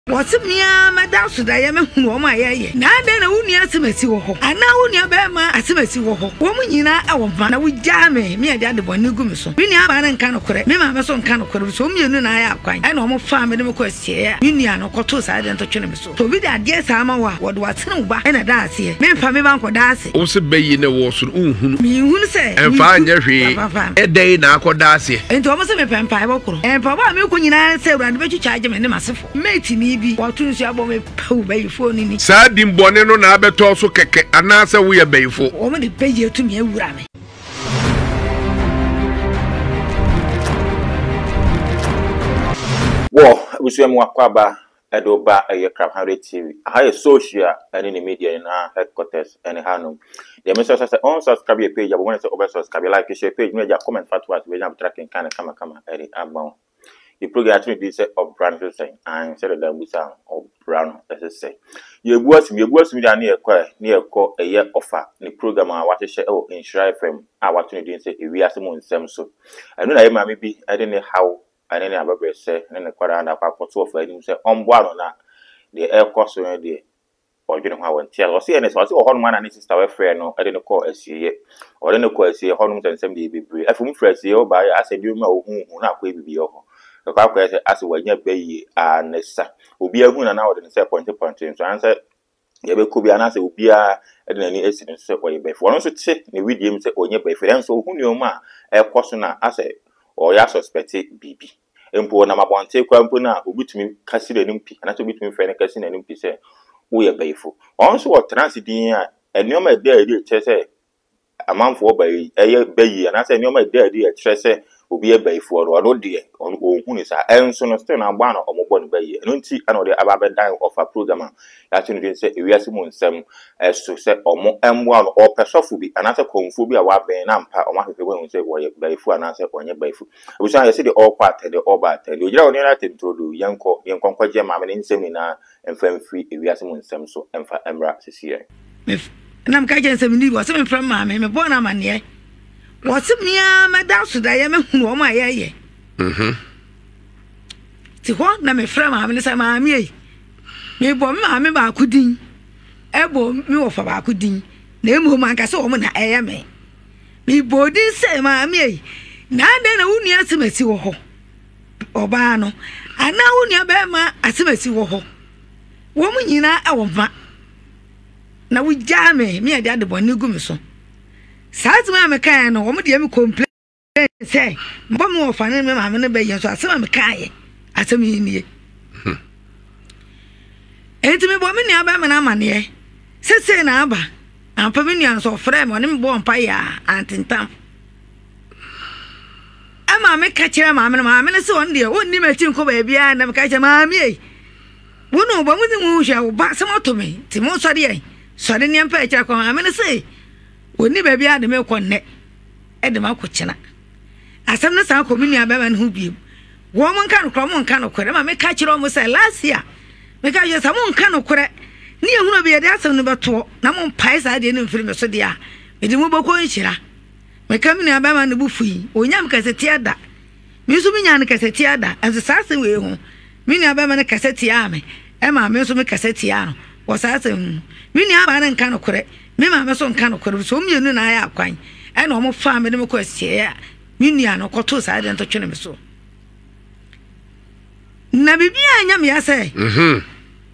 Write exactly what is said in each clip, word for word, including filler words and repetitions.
What's me, Madame Sudayam, who am I? Now then, I won't answer Messi Woho. And now, when you're Bama, I see Messi Woho. Woman, you know, our man, we jam me, me, and the one you go so. We never and cannot correct. Me, my son cannot correct. So, you know, I have quite. I know more farm and request here. Union or Cotos, I don't touch him so. So, with that, yes, I'm a what was no back and a dance here. Me, for me, Banco Darcy. Also, bay in the was me, who say, and find your a day now, Darcy. And Thomas, me, Bempah, and Papa, me, when you answer, and bet you charge him in the massive. Mate, me, what to say about me, poor bay phone in it. Sad in Boneno, Nabeto, so keke, and answer we are bay for. Only pay you to me, Rami. Well, we see Mwakwaba, Edoba, a crab hundred T V. I have social and in the media in our headquarters and Hanum. The message says, on subscribe page, I want to over subscribe, like, share page, make a comment for us. We have tracking kind of come, come, Eddie Abon. The program actually did say of brown saying, and said that we sound of brown as I say. You was me, you was me near quite near call a year offer. The program I want to share oh in Shire Fem. I want to do say we are someone same so. I know that maybe I didn't know how I didn't have a say, and then the quarter and a quarter two of him say on one on that the air cost on the or you know how and tell or see and it's also one man and his sister friend no I didn't call a see or then call a see Honum and seventy be brave. If we fresh see by I said you know who not will be your. The question as when you pay and Nessa will be a moon and out in the point to point. So answer you could be an answer will be a any incident set way by for one should say the medium say on your bay for them so who knew ma a questioner as a or ya suspected B B. Empo na mabonte kwampuna ubitumi kasi de numpi and to between friend kasi na numpi say we are bayful. Also what transiting a new my dear idea say a month for by a bay and I say new my dear idea say be a bay for or no dear on who is a son of stone and one or more bay. And see another about dying of a programmer. That's when you say we are some some as to say or more M one or persophobi, another conphobia, what being ampa or what people say, why bay for an answer on your bay. Which I see the all part, the all bat, you don't need to do young co, young conquer Jam in seminar and friend free if we are some some so and for Emra this year. If and I'm catching some new something from mammy, my born a man, yeah. What's me, Madame Sudayam, who am I? Hm. To what na me from having a mammy. Me bomb, mammy, I couldn't. Ebo, me of a couldn't. Name whom I saw woman I am. Me body say, mammy. Now then, I won't answer me, see ho. Obano. And now, when you're Bama, I see me, see ho. Woman, you know, I won't. Now we jam me, me, I did the one you go so. Says my kind of woman, you complain. Say, but more fun than I'm in a bay, so I saw my kind. I saw me in here. Ain't me woman, you have a man here. Says, say, Naba, and pavilions of frame on him born pie, and in town. I'm a make catch your mamma, mamma, and so on, dear. Wouldn't you make him go baby and never catch a mammy? One no one with the moon shall back some out to me. Timon Sadia, suddenly and pay, I'm going to say. When you baby had the milk on net at the Makuchina. As I'm not some communion baby who be. Woman can't come on can of credit. I may catch it almost last year. Because you're someone can of credit. Near who be a dance on number two. Namon pies I didn't feel so dear. With the mobile coinchira. My coming a baby and the buffy. When Yam Cassetiada. Musumian Cassetiada as a sassy way home. Mini a baby and a cassetiame. Emma Musumi Cassetiano was asking. Mini a man and can of credit. Me my son can of so me and I are quite. And almost farm in the question. Minian or Cotos, I didn't touch him so. Nabibi, I say. Hm.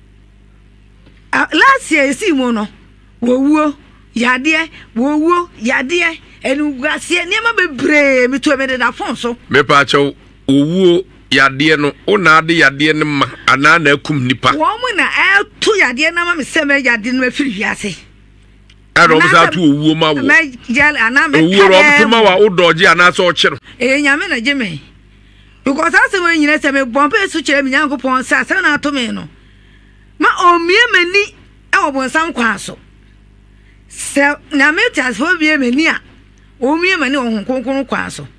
Last year, see mono. Woo, yadia, woo, yadia, and Gracia never be brave me to a minute Afonso. Me pacho, woo, yadiano, onadi yadianum, anana cum nipa. Woman, I two yadianam, semi yadin with Yassi. I don't know to a woman. And I'm a woman who dodgy and I saw children. Eh, Yamina Jimmy. Because that's the way you say me bump a switch and young upon Sassana Tomeno. Ma o mere many, I was some castle. So, Nametas for be a mania. O mere many on Conquer Castle.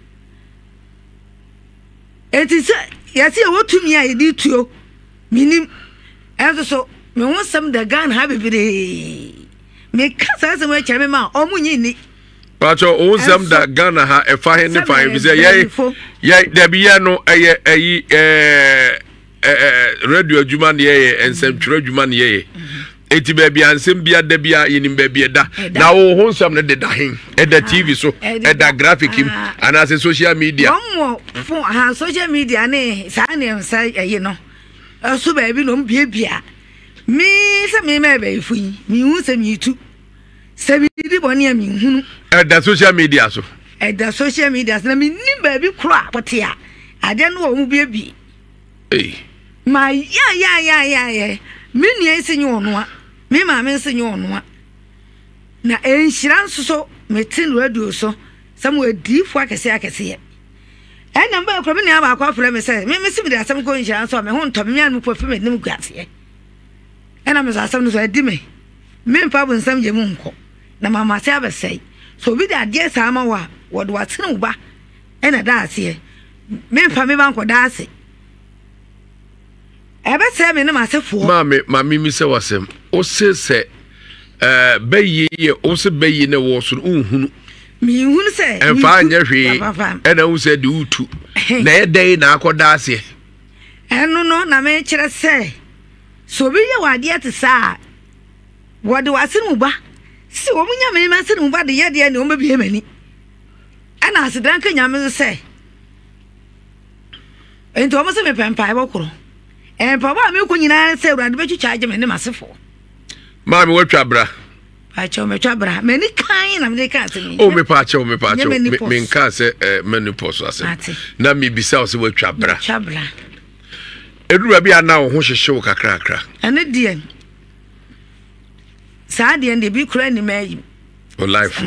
It is, yes, what to me I did to you. Meaning, as so, me want some the gun happy. Me kasa se we cheme ma omunyi ni pacho onsam da Ghana ha e fa he ne fa e bi se ye ye da bi ye no eye eyi eh eh radio adwuma ne ye ensentwere adwuma ne ye eti baby ansem bia da bia yenim baby da na wo ho nsam ne de da hen e da T V so e da graphic him ana se social media mo fo ha social media ne sa ne nsa ye no so baby no bia bia mi se me me be fuyi mi hu se mi tu se bi di boni mi hunu e da social media so e da social media na mi ni baby kura potia ade no wo mu bia bi eh ma ya ya ya ya ya mi ni ensinye ono a me ma me ensinye ono a na enhira nso so metin radio so sam we difo akese akese ye e na mba ekro me ni aba akwa frɛ me sɛ me me sibi da sam ko enhira nso me ho ntɔ me nya me pofi me nim guase ye e na me so asam no so adi me me mpa bu nsam je mu nko na mama se abesai so bi da ade sa ama wa wodo watene uba e na da ase ye me mpa me ba nko da ase ebe se me ne masefo ma me ma mi mi se wasem o se se eh bayi ye o se bayi ne wo so unhunu mi hunu se en fa anya hwe e na wo se de utu na ye dai na akoda ase enu no na me kire se so bi ye wade ate sa wode wasenu ba si wo munya me masenu ba de ye de ne o mabie mani ana asedan ka nyame se ento mo se me pempa e bokoro eh papa me ko nyina se urade be twitwa me ne masefo ma me watwa bra pa cho me twa bra me ni kan na me kan se me o me pa cho me pa cho me nka se menopause ase na me bisa o se watwa bra twa bra edura bi ana wo ho hyehye kakra kakra ene die sa die ndi bi kura ni mai o life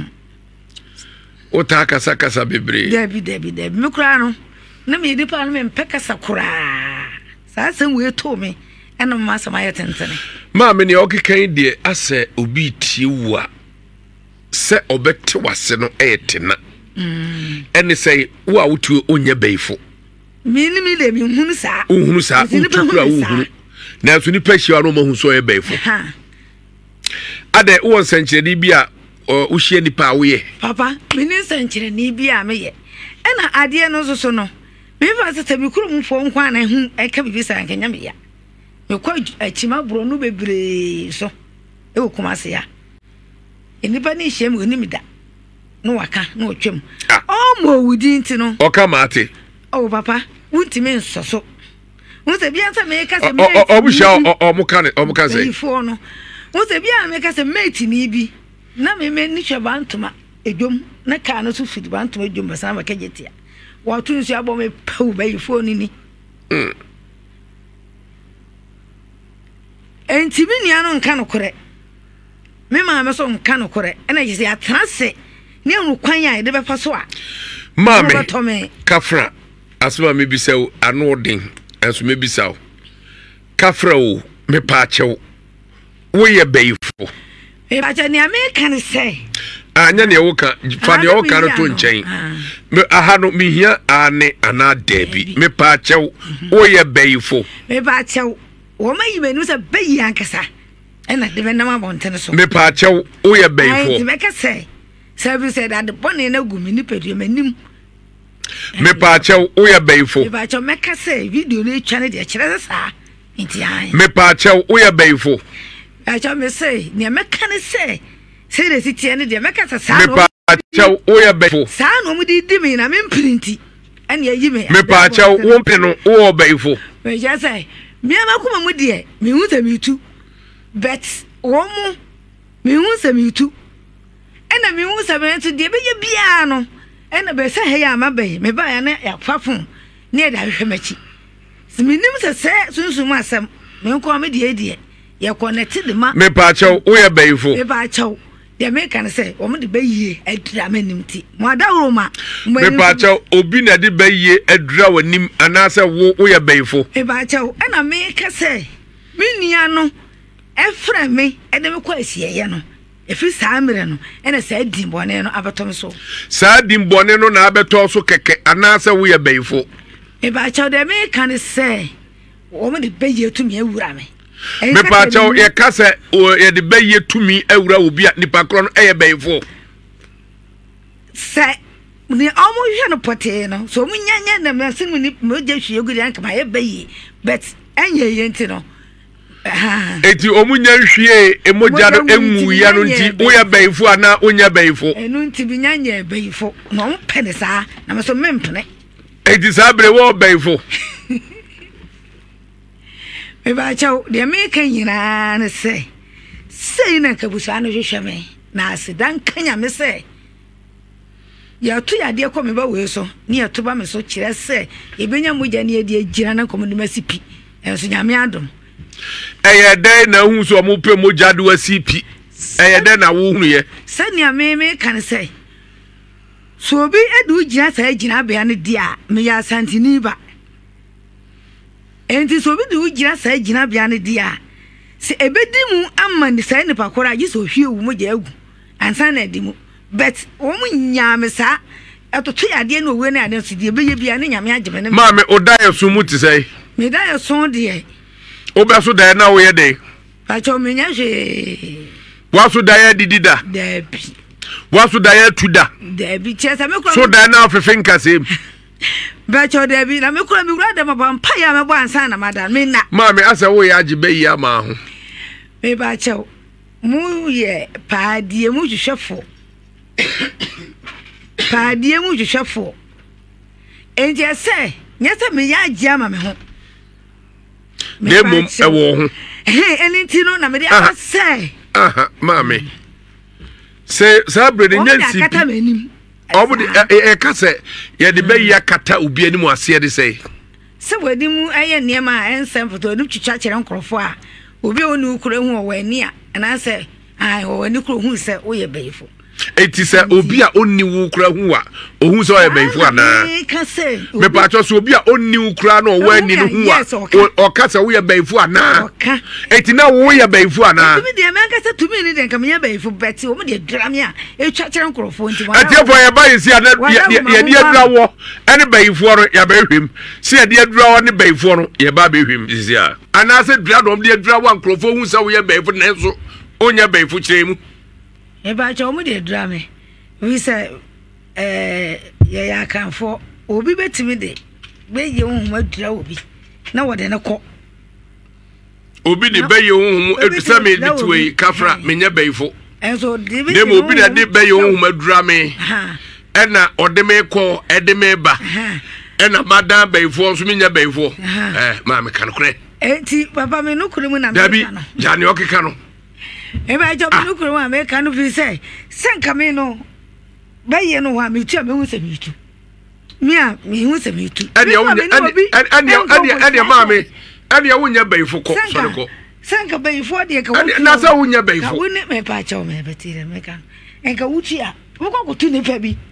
o ta kasa kasa bebre debi debi debi me kura no na me di pa no me mpeka sakura sa sem we to me ena mama sama ye tentene ma me ne okekan die ase obi tie wu a se obete wase no etena mm ene sei wo a wotu onye beifo mi ni mi de mi hunu sa hunu sa utukura hunu na so ni pahia no ma hu so ye beifo ha ade wo nsankyeredi bi a wo hie nipa wo ye papa mi ni nsankyeredi bi a me ye ena ade no so so no me fa se tabi kurum fo nkwa na hu e ka bibi sa nkanya me ya me kwa achima bro no bebre so e wo kuma se ya enipa ni hye me oni mi da no waka no otwem o mo wudi nti no o ka mate o papa wunti me nsoso won se bia sa me ka se me o bu sha o mo ka ne o mo ka se ifo no won se bia me ka se mate ni bi na me me ni hwe bantuma edwom na ka no so fidi bantuma edwom basa ma ka jetia watu nsi abo me pau bayi phone ni mm enti bi nia no nka no kore me ma me so nka no kore ena yesi atrase ne anu kwan ya de be fa so a ma me kafra asoma me bisaw anu odin enso me bisaw kafra o me pa chew wo ye bayifo e ba cha ni America ne say anya ne wo ka fa ne wo ka no to nchen me aha no me hia ane ana debi me pa chew wo ye bayifo me pa chew wo ma yimenu se bayi ankasa ena de be na ma bontene so me pa chew wo ye bayifo ai me ka say service said that the bonne na gumi ni pedu manim me pa chew wo ye bayifo me pa chew me ka say video ni twa ne de kire sa nti ai me pa chew wo ye bayifo a chew me say ne me ka ne say say de si tie ne de me ka sa sa me pa chew wo ye bayifo sa no mu di di me na me printi ene yi me me pa chew wo pe no wo bayifo me ja say me ma kuma mu de me hu se me tu bet wo mu me hu se me tu ena me hu se me tu de be ye bia no ena be se he ya ma be me ba ya na ya fafun ne da hwe machi se me nim se se sunsun asem me ko me de de ye connect de ma me pa chew wo ye bayifo me pa chew de me kan se wo me de bayiye adura manim ti mo adawro ma me pa chew obi na de bayiye adura wanim anase wo wo ye bayifo me pa chew ena me ka se me nia no efra me e de me ko asieye no efi saamire no ena sa dimbone no abetom so sa dimbone no na abeto so keke anase wo ye bayifo e ba chaw de me kan se wo me de bayiye tumi awura me me pa chaw ye ka se ye de bayiye tumi awura obi a nipa kro no e ye bayifo se ni omo hwe no pote no so mu nyanya na me sin mu ni moje hwe gudi anka ma ye bayi but enye ye nti no eti omunya hwie emoja no enwu ya no nti wo ya bayifo ana onya bayifo enu nti bi nyanya bayifo no mpene saa na me so mempene eti sabre wo bayifo me ba chaw de me kan yina na se sei na kabusa no hwehwe me na asidan kanya me se ya tu ya de ko me ba we so ni ya tu ba me so kire se e benya moja ne de agira na komo de masipi enso nyame adom eye dey na hu so mo pe moja do asipi eye dey na wo hunu ye sania me me kan se so bi edu gira sa agina be ya ne dia me ya santini ba enti so bi du gira sa agina be ya ne dia se ebedi mu amma ni sai ne pakora gi so hwie wu moja agu ansa na di mu but wo mu nyame sa atoto ya de no we na ade so de be ye bia ne nyame ageme ne ma me odaye so mu ti sai me daye so de obeso da na wo ye de pa cho me nya hwe waso da ye didida da bi waso da ye tuda da bi chesa me kro so da na ofefen kasem ba cho da bi na me kro mi wura da mabam pa ya me bo ansa na madam me na ma me asa wo ye agibe yi ama ho me ba cho mu ye pa die mu hwehwefo pa die mu hwehwefo enje se nya se me ya agi ama me ho de mum e wo ho eh enti no na me de ase aha mama se sabre de nyansi kata manim obu e kase ye de be ya kata obi ani mu ase de sei se wadi mu aye niema ensem foto ni twitwa kire nkrofo a obi oni ukure hu o wani a na se ai o wani kuro hu se o ye bayifo eti se obi a onni wu kura hu a ohun so ye bayifo ana me pa cho so obi a onni wu kura no wani no hu a o kase wo ye bayifo ana eti na wo ye bayifo ana tumi de me kase tumi ni de kam ye bayifo beti o me de dram ya e twa kire nkrofo nti wa ati fo ye bayisi ana ye de adura wo ene bayifo ro ya bayhwem se ye de adura wo ne bayifo ro ye ba bayhwem isi a ana se dura dom de adura wo nkrofo hu se wo ye bayifo na enso onya bayifo kire mu e ba cho mu de drama we say eh ya ya kan fo obi betimi de be ye hu adura obi na wode ne ko obi de be ye hu eduse me bitwe kafra menya bayifo enso de be de mo obi de be ye hu adura me ha ena ode me ko ede me ba ena madan bayifo so menya bayifo eh ma me kan kure enti papa me no kure mu na me dabi jani okeka no e ba job no kuro wa me kan fi say senka me no baye no wa me tu me hu se me tu me a me hu se me tu ani ani ani ani ani ma me ani ya wonya bayifo ko so ko senka bayifo de ka wuti na sa wonya bayifo wo ne me pa cho me betire me kan enka wuti a wo ko ko tu ne fa bi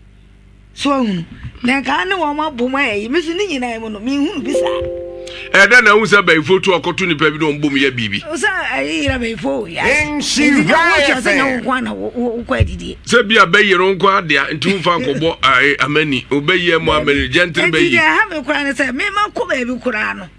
so hu na ka ne wo ma bo ma yi me su ni nyina mu no me hu bi sa e da na hu se bayifo tu okotu ni pa bi no mbom ya bibi o sa ayi ra bayifo ya se na wo na wo kwa didi se bia bayiro nko ade nti mfa kobo amani obaye mu amani gentle bayi ya ha me kura ne se me ma ko ba bi kura no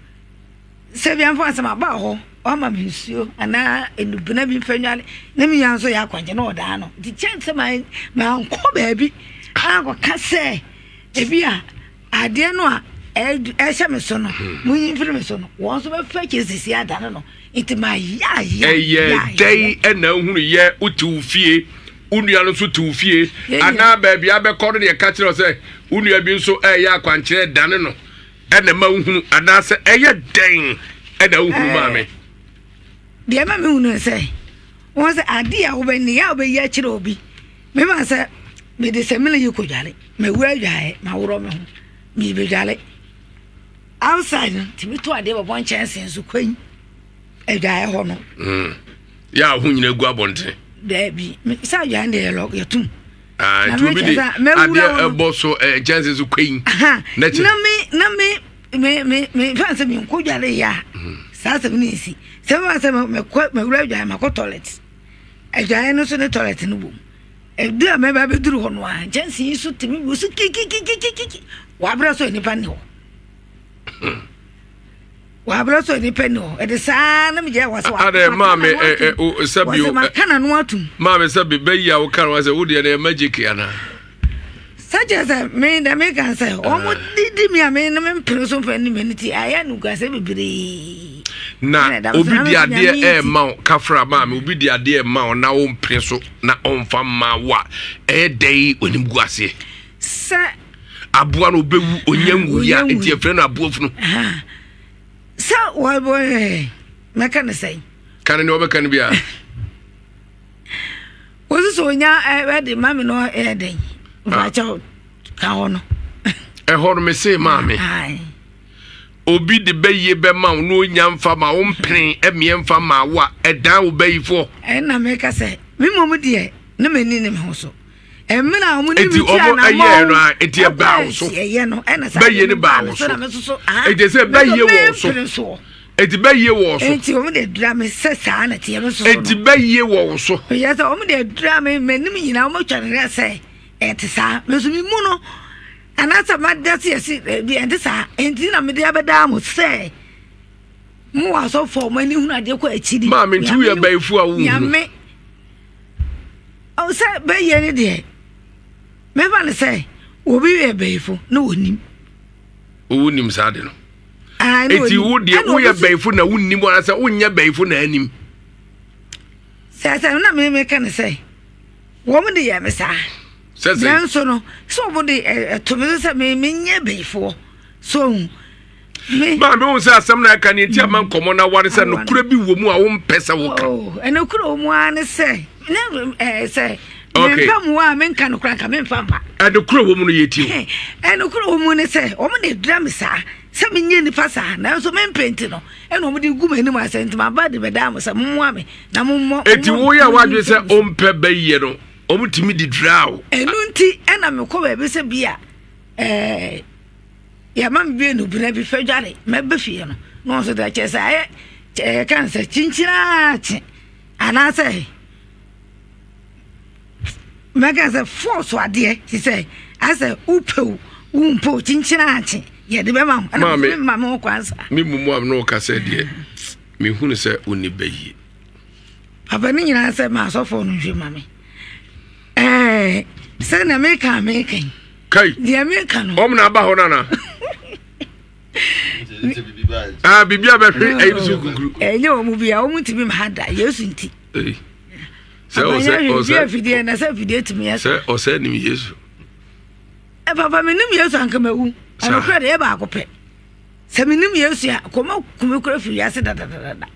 se bia mfa sama ba ho o ma me nsuo ana enubuna bi mfanwale na me yanso ya kwanje na oda no di chance ma ma nko ba bi a ko kase e bia ade no a e hye me so no munyi mfiri me so no won so be fake sisi ada no it ma ya ya ya dai ena hunu ye utu fie unua no so tu fie ana ba bia be kɔ no de ka kire se unua bi nso e ya kwankire dane no ena ma hunu ana se e ye den ena hunu ma me de ma me hunu se won se ade a wo be ni ya wo be ya kire obi me ma se me de se me le yiko jale me wura jae ma wuro me ho mi be jale outside timi to ade bo chance nso kwan edwae ho no mm ya hu nyina gu abonte da bi sa ya nde lo yatum ah to bi de ade ebo so chance nso kwan na na me na me me me me fanse mi ko dware ya sa se ni si se ba se me ko me wura dwae ma ko toilet edwae no so ne toilet no bom edu a me ba be duru ho no a chance nso timi wo su kiki kiki kiki wa bra so ni pa ni ho wa bra so ni peno e de sa na me je wa so wa ade ma me eh o sabio ma kana no atum ma me sabi be ya wo kan wa se wo de na magic ana such as I mean the American say almost did me a man and person for any minute I am going to be na obi di ade e ma kafra ma me obi di ade e ma na o mpreso na onfa ma wa e dei onim guase sa aboa no bewu onyanwu ya enti efre no abofu no sa wa boy me kan say kan ne obe kan bia wo so nya e de mami no e den ba cha ka hono e hono me say mami ai obi de beye be ma no nyamfa ma wo mpren emie ma wa edan wo bayifo e na me ka say me mom de na mani ne me ho so e me na mo ni mi ti na aye no eti e ba wo so ye no e na sa beye ne ba wo so e de say beye wo so eti beye wo so eti o mo de dra me se sa na ti e so eti beye wo so ye say o mo de dra me mani mi nyina o mo tware say eti sa me so mi mu no anasa madasi esi bi endisa enti na me de abeda mo say mo aso for mani hu na de ko achidi ma me ntu ye baifu a wu ya me o say be ye ne de me fa ne say obi ye baifu na wonim wonim sa de no eti wo de wo ye baifu na wonim wona say wonya baifu na anim say say na me me kan say wo mo de ye me sa says so no so body to me say me nye beifo so me ba me won say asem na kan enti aman komo na ware say no kura bi wo mu a wo mpesa wo ka oh e no kura wo mu an say na eh say me fam wo a me kan no kura ka me fam ba e no kura wo mu no yeti e no kura wo mu ne say o mo de drum sa say me nye ni pasa na so me mpenti no e no mo de gu mani ma say enti ma ba de be da mo say mo mo me na mo mo eti wo ya wadwe say o mpe baye no omutimi di draw enunti ena me ko be se bia eh ya mam bi no bina bi fadware me be fie no no so da che sa e kan se chinchira chi ana se me kan se force ade ti se asa upeu umpo chinchira chi ye de be mam ana me mam ko ansa mi mumu am no ka se de me hunu se oni bayi papa ni nyina se ma so fo no hwe mame eh se na me ka me kan kai dia me kan o mna ba ho nana ah bibia be hwe ayi su kukuru eh nye o mu bia o mu tibi ma hada yesu nti eh se o se o se fidie na se fidie timi ya se o se ni yesu e papa me nim yesu anka mawu ana kra de e ba akopɛ se me nim yesu ya koma kuma kra firi ya se da da da da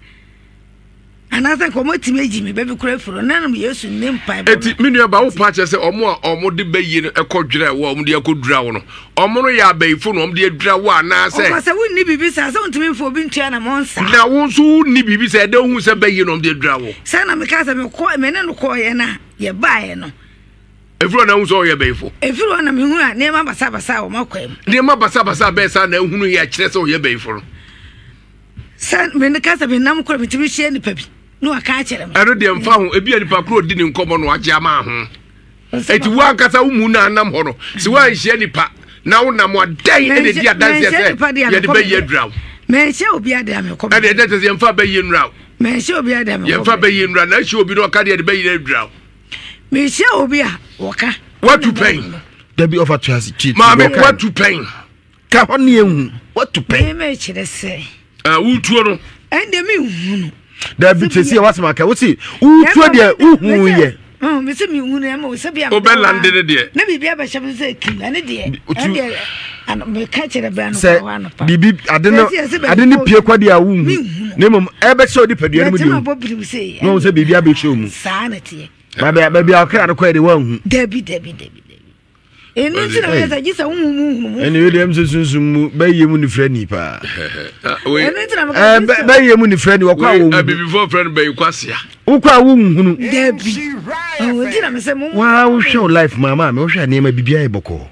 anasa komo time ji me be kura furo nanam yesu nim pai ba eti minu ba wo pa che se omo a omo de bayi no ekodwere wo omo de ekodura wo no omo no ya bayifu no omo de adura wo ana se o se wonni bibi sa se untimi fo bi ntua na monsa na wo nso ni bibi se de hu se bayi no omo de adura wo se na me ka se me ko me ne no ko ye na ye bae no efuro na hu so ye bayifu efuro na me hu a ne ma basa basa wo makwam ne ma basa basa be sa na hu no ye kire se o ye bayifu no se me ne ka se me nam ko me timi hie ni pabi no aka kire me ero de mfa ho ebi anipa kro di ni nkomo no agya ma ho eti wa nkasa wo mu na anam ho no se wa nhie nipa na wo nam adan e de di adanse se ye de be ye draw me hie obi ade am ko e de de se mfa be ye nraw me hie obi ade am ko ye mfa be ye nraw na hie obi no ka de be ye draw me hie obi a woka what to pay there be offer to us cheat ma me what to pay ka ho ne ehu what to pay me me kire se ah wutuo no ende me hu no da bi tesi e wasema ka wosi utuo de uhu ye oh me se mi hu na ma se bia o be lande de de na bibia ba sha se ki na ne de ande ana me ka kire ba no kwa no pa bibi ade no ade ne pie kwade a wu hu ne mom e be se odi padua no mu de no se bibia be show mu sa na tie ba ba bia okra no kwa de wa hu dabi dabi dabi enu ti na we sa gisa hu hu hu enu we dem sunsun mu ba ye mu ni frani pa enu ti na me ba ye mu ni frani wo kwa wo bibi for friend be kwasia wo kwa wo hunu dabi o ti na me se mu wa wo show life mama me wo hwa ne ma bibia e boko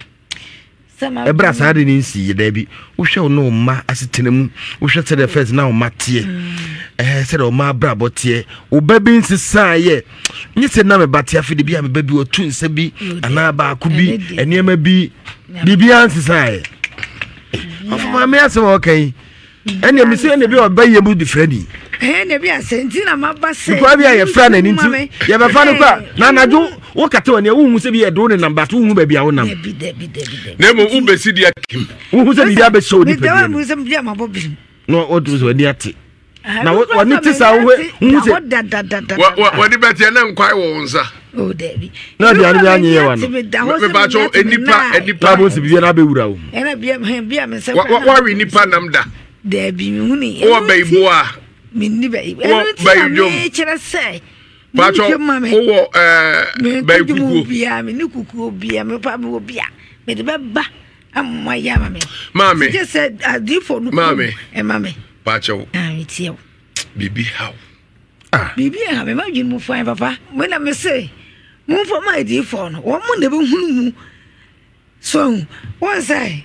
e bra sa de ni nsi dabi wo show no ma asetena mu wo hwa tede first na o mate eh se do ma bra bote wo ba bi nsisa ye nyi se na me bate afide bia me ba bi otu nsa bi ana ba ku bi enema bi bibia nsisa ye of ma me ase wo kan ene mi se ne bi o ba ye mu different eh ne bi asenti na maba se ko bia ye fra na nti ye be fa no kwa na najo wo kata woni wo hu se bi ye do ne number two hu ba bia wo nam bi de bi de bi de na mo u besi dia kim wo hu se bi bia be show ni pe bi mo se bia mabo bi no o tu so ni ate na wo ni ti sa wo hu se wo ni beti na nkwai wo nsa o de bi na bia ni anye ye wa no me ba cho enipa enipa bo se bi na be wura wo ena bia bia me se wa wi nipa nam da de bi mi hu ni wo ba ibo a minni ba ena ti me kire se Pacho, owo eh ba kuku bia me ni kuku bia me pa bo bia me de ba ba amma ya mame mame just said adi for no mame e mame Pacho ah iti o bibi how ah bibi ha me ma dwin mu fine papa me na me say mu for my adi for no wo mu na be hunu mu so one say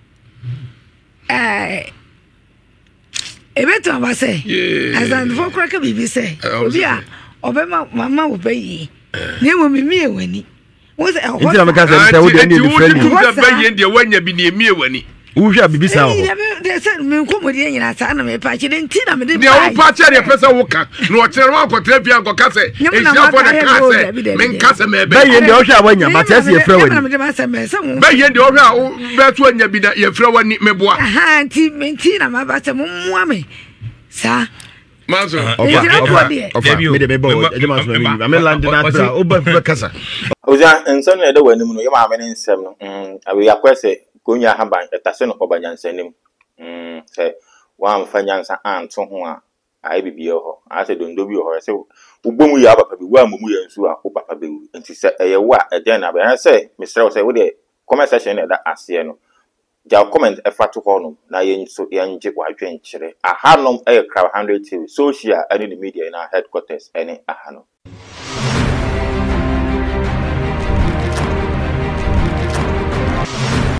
eh ebeto aba say as and for crack bibi say obi a obema mama wo bayi na mo mimi e wani wo say nti na me ka say wo de ni different wo de bayi de wanya bi na emi e wani wo hwa bibi sa ho de say me nkomodi nyina sa na me pa chi de nti na me de ne wo pa chi de pesa wo ka na o tere wa ko tere bia ko ka say e sia for de ka say me nka say me be bayi de wo hwa wanya ma tese ye fra wani bayi de wo hwa be to anya bi na ye fra wani me boa aha nti me nti na ma ba say mo mua me sa Manso, ofa ofa me de me bo ejema so me me land na tra oba be kasa oja enso na de wani mu no ye ma me ne nsem no mm awe akwess konya haban etase no koba nyansanim mm se wa amfa nyansa anto ho a ai bibie ho a se dondo bi ho se ubomu ya papa bi wa momu ya nsu a ko papa be wu enti se eye wa eden na ba se misra se wo de comment section na da ase no ja comment e fa to ho no na ye nso ye nje wa twenkyere aha no e crowd one hundred T V social and the media in our headquarters any aha no